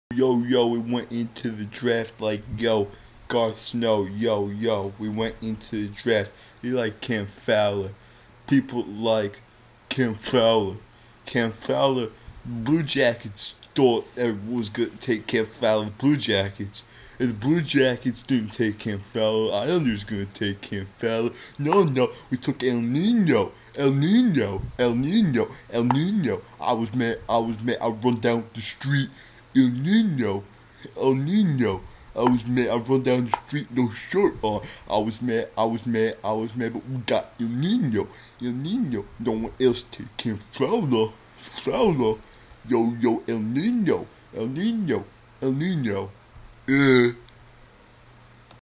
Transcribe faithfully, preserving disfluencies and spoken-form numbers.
Yo, yo, we went into the draft like, yo, Garth Snow, yo, yo, we went into the draft. We like Cam Fowler. People like Cam Fowler. Cam Fowler, Blue Jackets thought everyone was going to take Cam Fowler, the Blue Jackets. If the Blue Jackets didn't take Cam Fowler, Islanders gonna take Cam Fowler. No, no, we took El Nino. El Nino, El Nino, El Nino. I was mad, I was mad, I run down the street. El Nino, El Nino. I was mad, I run down the street, no shirt on. I was mad, I was mad, I was mad, but we got El Nino. El Nino, no one else take Cam Fowler. Fowler. Yo, yo, El Nino, El Nino, El Nino. Uh.